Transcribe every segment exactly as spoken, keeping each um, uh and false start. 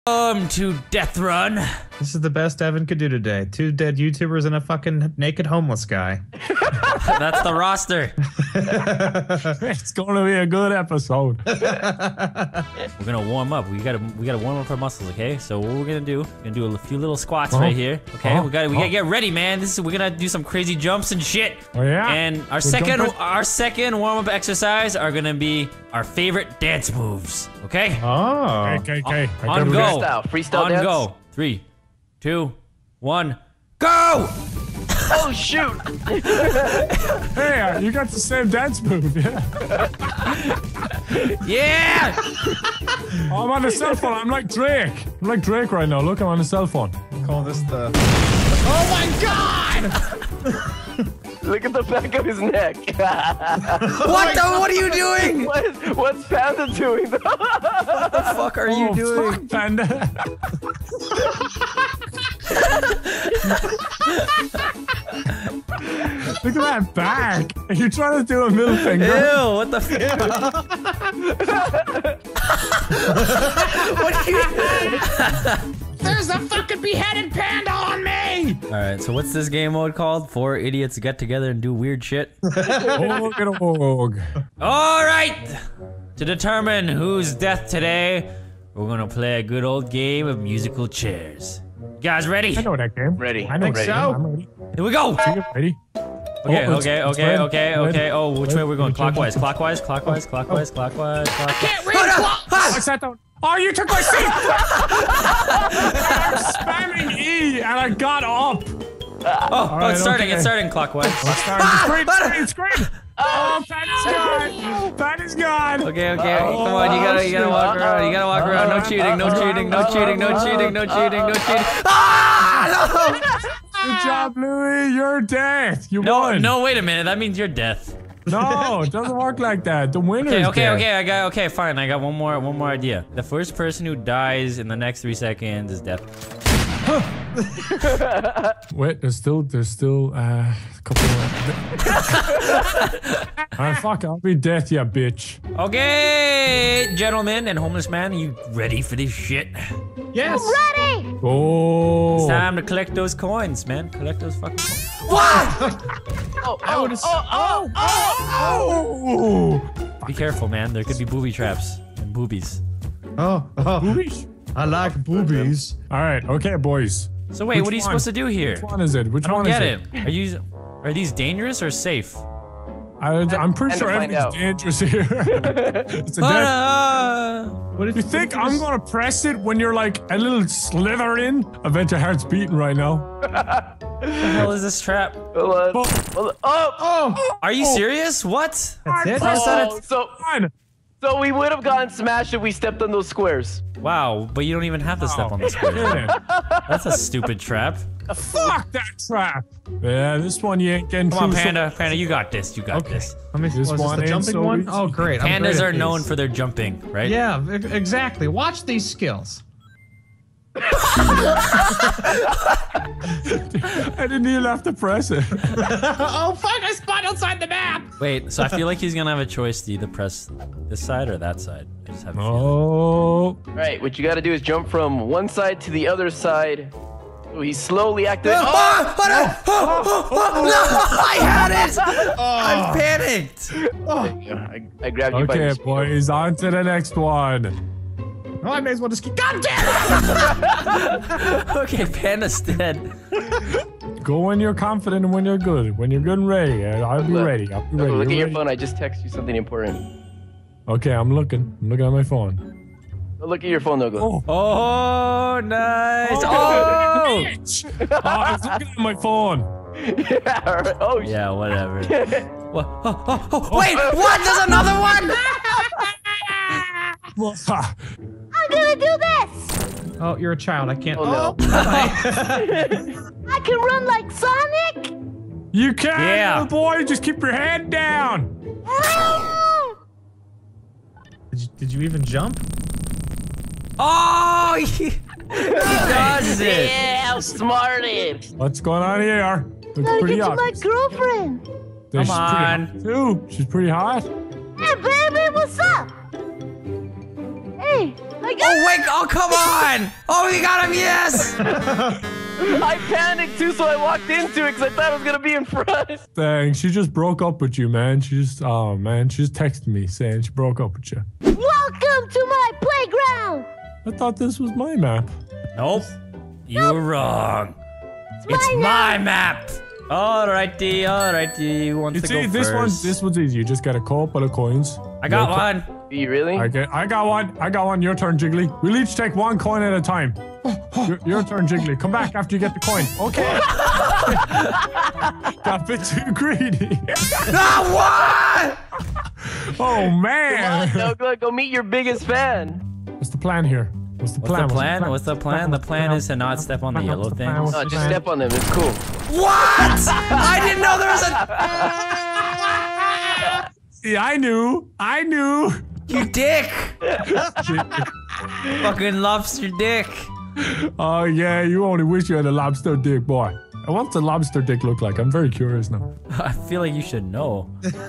Welcome to Death Run. This is the best Evan could do today. Two dead YouTubers and a fucking naked homeless guy. That's the roster. It's going to be a good episode. We're gonna warm up. We gotta we gotta warm up our muscles, okay? So what we're gonna do? We're gonna do a few little squats Uh-huh. right here. Okay, Uh-huh. we gotta we Uh-huh. gotta get ready, man. This is we're gonna do some crazy jumps and shit. Oh yeah. And our We're second jumping? our second warm up exercise are gonna be our favorite dance moves. Okay? Oh. Okay, okay. I On gotta go. Freestyle, freestyle On dance? go. Three, two, one, go! Oh shoot! Hey, uh, you got the same dance move, yeah. Yeah! Oh, I'm on the cell phone. I'm like Drake. I'm like Drake right now. Look, I'm on the cell phone. Call this the. Oh my god! Look at the back of his neck. What the? What are you doing? what is, what's Panda doing? What the fuck are you Oh, doing? fuck, Panda. Look at that back. Are you trying to do a middle finger? Ew, what the fuck? What are you There's a fucking beheaded panda on me! Alright, so what's this game mode called? Four idiots get together and do weird shit? Og and og. Alright! To determine who's death today, we're gonna play a good old game of musical chairs. You guys ready? I know that game. Ready. I know Think that so. game. I'm ready. Here we go! Ready? Okay, Oh, it's- okay, it's okay, red. okay, Red. okay. Oh, which way are we going? Red. Clockwise, clockwise, clockwise, clockwise, clockwise, clockwise. Can't read what? I sat down. Oh, you took my seat! I was spamming E and I got up. Oh, oh, right, it's starting, okay. it's starting clockwise. It's green, it's green, it's green. Oh, Patty's gone. Patty's gone. Okay, okay, come on, you gotta, you gotta walk around, you gotta walk around. No cheating, no cheating, no cheating, no cheating, no cheating, no cheating. Ah! Good job, Louis. You're dead. You No, won. no, wait a minute, that means you're death. No, it doesn't work like that. The winner Okay, is okay, dead. okay, I got, okay, fine, I got one more, one more idea. The first person who dies in the next three seconds is death. Wait, there's still, there's still uh, a couple of. Ah, fuck, I'll be death, ya bitch. Okay, gentlemen and homeless man, you ready for this shit? Yes. Ready! Oh. It's time to collect those coins, man. Collect those fucking coins. Oh, oh, would've- oh, oh, Oh. Be careful, man. There could be booby traps and boobies. Oh, oh. Boobies. I like boobies. All right, okay, boys. So wait, Which what are you one? supposed to do here? Which one is it? Which I don't one get is it. Are you, are these dangerous or safe? I, I'm pretty And sure to find everything's out. dangerous here. It's a death. Uh, What if You think I'm gonna press it when you're like a little slithering? I bet your heart's beating right now. what the hell is this trap? Hold on. Oh. Hold on. Oh, Oh, Are you Oh. serious? What? that's it? Press that oh, at- so Fine. so we would have gotten smashed if we stepped on those squares. Wow, but you don't even have to step on this square. Yeah. That's a stupid trap. Fuck that trap. Yeah, this one you ain't getting Come on, through, so- Panda. Panda, you got this. You got Okay. this. Let me. This was this one the ain't jumping so one? easy. Oh, great. I'm great Pandas at are known these. for their jumping, right? Yeah, e- exactly. Watch these skills. I didn't even have to press it. Oh fuck! I spawned outside the map. Wait, so I feel like he's gonna have a choice to either press this side or that side. I just have a feeling. Oh. Right, what you gotta do is jump from one side to the other side. So he slowly activates. Oh! Oh, oh, no, oh, oh, oh, no, I had it! I panicked! I, I grabbed you by Okay, the boys, on to the next one. Oh, I may as well just keep. God damn it! Okay, Panda's dead. Go when you're confident and when you're good. When you're good and ready. uh, I'll be Look. ready. I'll be Oh, ready. look at You're your ready? phone. I just texted you something important. Okay, I'm looking. I'm looking at my phone. Oh, look at your phone, Nogo. Oh. Oh, nice. Oh, Oh! bitch. Oh, I was looking at my phone. Yeah, alright. Oh, shit. Yeah, whatever. What? Oh, oh, oh, wait, what? There's another one? Well, ha. I'm gonna do this! Oh, you're a child. I can't. Oh, no. I can run like Sonic! You can, Yeah. little boy. Just keep your head down. Ah! Did you, did you even jump? Oh, he, he does it. Yeah, smarted. What's going on here? Looks Gotta pretty get to my obvious. girlfriend! She's Come pretty on. hot, too. She's pretty hot. Hey, baby, what's up? Hey, how I got Oh, wait. Oh, come on. Oh, we got him. Yes. I panicked too, so I walked into it because I thought I was gonna be in front. Dang, she just broke up with you, man. She just, oh man, she just texted me saying she broke up with you. Welcome to my playground. I thought this was my map. Nope. You were wrong. It's my map. Alrighty, alrighty. Who wants You to see, go this first? one's this one's easy. You just got a couple of coins. I got Your one. Do you really? I get, I got one. I got one. Your turn, Jiggly. We'll each take one coin at a time. Your, your turn, Jiggly. Come back after you get the coin. Okay. Got a bit too greedy. Ah, what? Oh man. Nogla, go meet your biggest fan. What's the plan here? What's the What's plan? the plan? What's the plan? The What's plan is to not step on the What's yellow the plan? things. What's Oh, the just plan? step on them. It's cool. What? I didn't know there was a. Yeah, I knew. I knew. You dick. Fucking lobster dick. Oh yeah, you only wish you had a lobster dick, boy. And what's a lobster dick look like? I'm very curious now. I feel like you should know.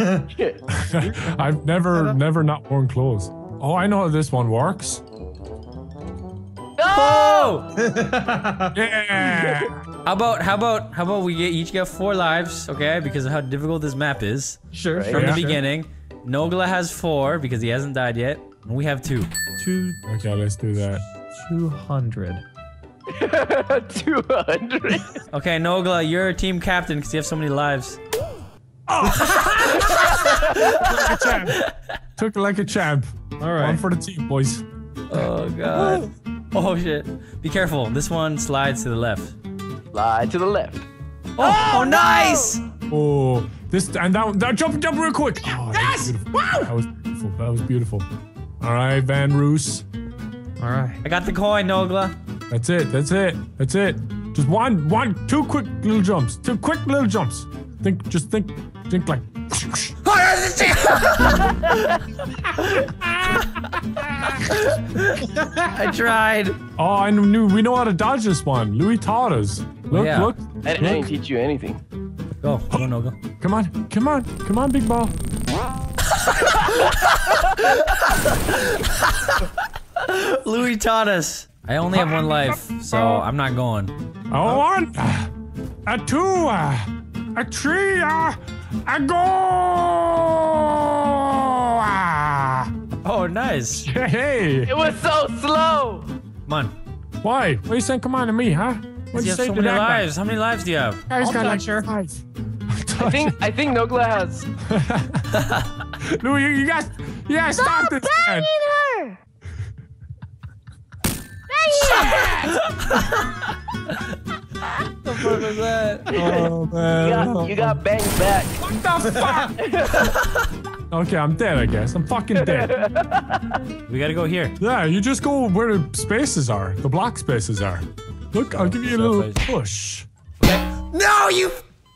I've never, never not worn clothes. Oh, I know how this one works. Oh! Yeah. How about how about how about we get, each get four lives, okay? Because of how difficult this map is Sure, Right. sure. from Yeah. the beginning. Nogla has four because he hasn't died yet, and we have two. Two, Okay, let's do that. two hundred. two hundred. Okay, Nogla, you're team captain because you have so many lives. Like a champ. Took it like a champ. All right. One for the team, boys. Oh god. Oh shit. Be careful. This one slides to the left. Slide to the left. Oh, oh nice! Oh, this and that, that jump, jump real quick. Oh, yes! That was beautiful. That was beautiful. All right, Van Roos. All right. I got the coin, Nogla. That's it. That's it. That's it. Just one, one, two quick little jumps. Two quick little jumps. Think, just think, think like. I tried. Oh, I knew. We know how to dodge this one. Louis taught us. Look, Yeah. look. I, I didn't teach you anything. Go, go, Nogla. Come on, come on, come on, big ball. Louis taught us. I only have one life, so I'm not going. A one, a two, a three, a, a go. Oh, nice. Hey, It was so slow. Come on. why? Why you saying come on to me, huh? What'd You have say so to many that guy? lives. How many lives do you have? Guy's I'll got like touch her. five. I think I think Nogla has. Louis, you, you got, you gotta stop this, man. her. The fuck was that? Oh You man. got, you got banged back. What the fuck? Okay, I'm dead, I guess. I'm fucking dead. We gotta go here. Yeah, you just go where the spaces are, the block spaces are. Look, I'll give you a little push. No, you.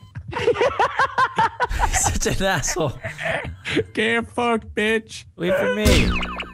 Such an asshole. Get fucked, bitch. Wait for me.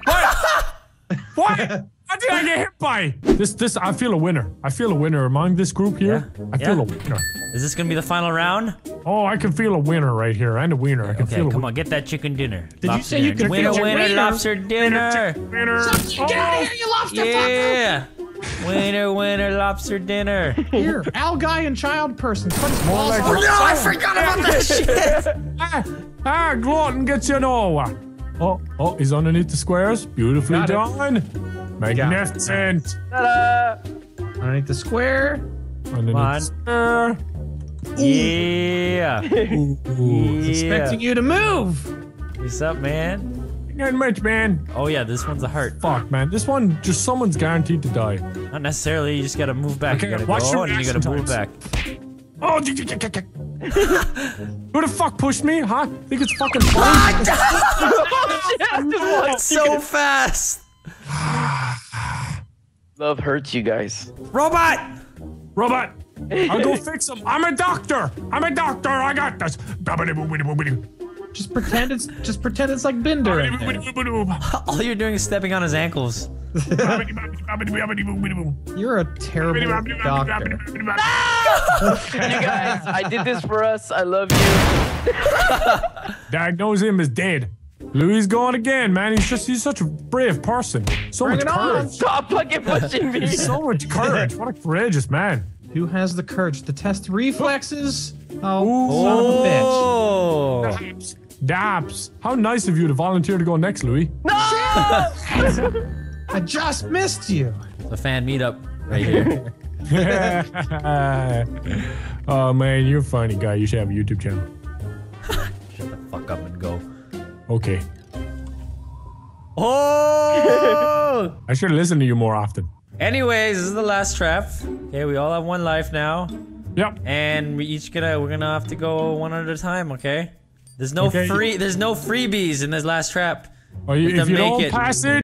What? What did I get hit by? This, this, I feel a winner. I feel a winner among this group here. Yeah, I feel yeah. a winner. Is this gonna be the final round? Oh, I can feel a winner right here. And a winner. I can Okay, feel a come winner. on, get that chicken dinner. Did you say you dinner. could winner, feel a winner, winner? lobster dinner? Winner. Get out of here, you lobster Yeah. Winner, winner, lobster dinner. fucker. Here, Al guy and child person. Put his balls like on. a- No, I forgot about that shit. Ah, ah, glutton gets you nowhere. Oh, oh, he's underneath the squares. Beautifully Got it. done. Magnificent. Ta-da! Underneath the square. Underneath on. the square. Yeah. Ooh. Expecting Yeah. you to move. What's up, man? Not much, man. Oh yeah, this one's a heart. Fuck, man. This one, just someone's guaranteed to die. Not necessarily. You just gotta move back. Okay, you gotta watch go your and you gotta reaction move back. Oh, j- j- j- j- j- who the fuck pushed me, huh? Think it's fucking fun? So fast. Love hurts you guys. Robot. Robot, I'll go fix him. I'm a doctor. I'm a doctor. I got this. Just pretend it's just pretend it's like Bender in there. All you're doing is stepping on his ankles. You're a terrible doctor. You guys, I did this for us. I love you. Diagnose him as dead. Louis going again, man. He's just, he's such a brave person. So Bring much it on. courage. Stop fucking pushing me. So much courage. What a courageous man. Who has the courage to test reflexes? Oh, Ooh. son of a bitch. Oh. Daps. Daps. How nice of you to volunteer to go next, Louis. I just missed you. The fan meetup right here. Oh, man, you're a funny guy. You should have a YouTube channel. Shut the fuck up and go. Okay. Oh! I should listen to you more often. Anyways, this is the last trap. Okay, we all have one life now. Yep. And we each gonna we're gonna have to go one at a time, okay? There's no Okay. free there's no freebies in this last trap. Oh, you, We have if to you make don't it. pass it,